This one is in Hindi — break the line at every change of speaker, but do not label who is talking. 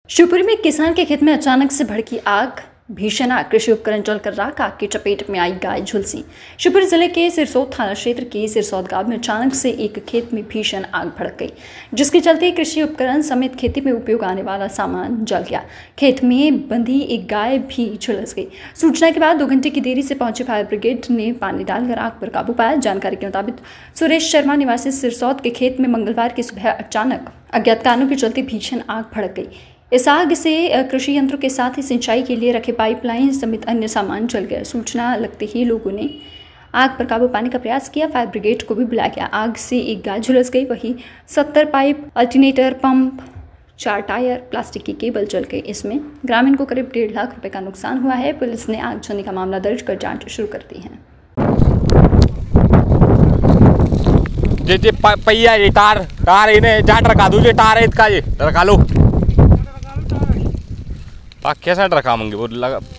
शिवपुरी में किसान के खेत में अचानक से भड़की आग। भीषण आग, कृषि उपकरण जलकर राख। आग की चपेट में आई गाय झुलसी। शिवपुरी जिले के सिरसौद थाना क्षेत्र के सिरसौद गांव में अचानक से एक खेत में भीषण आग भड़क गई, जिसके चलते कृषि उपकरण समेत खेती में उपयोग आने वाला सामान जल गया। खेत में बंधी एक गाय भी झुलस गई। सूचना के बाद 2 घंटे की देरी से पहुंचे फायर ब्रिगेड ने पानी डालकर आग पर काबू पाया। जानकारी के मुताबिक सुरेश शर्मा निवासी सिरसौद के खेत में मंगलवार की सुबह अचानक अज्ञात कारणों के चलते भीषण आग भड़क गई। इस आग से कृषि यंत्रों के साथ ही सिंचाई के लिए रखे पाइपलाइन समेत अन्य सामान जल गया। सूचना लगते ही लोगों ने आग पर काबू पाने का प्रयास किया। फायर ब्रिगेड को भी बुलाया गया। आग से एक गाय झुलस गई। वहीं 70 pipe, alternator, pump, 4 tyre, plastic की केबल जल गई। इसमें ग्रामीण को करीब 1.5 लाख रुपए का नुकसान हुआ है। पुलिस ने आग लगने का मामला दर्ज कर जाँच शुरू कर दी है।
पहिया ये तार इन्हें जाट रखा दूजे तार है इसका ये रखा लो। कैसा रखा मंगे वो लगा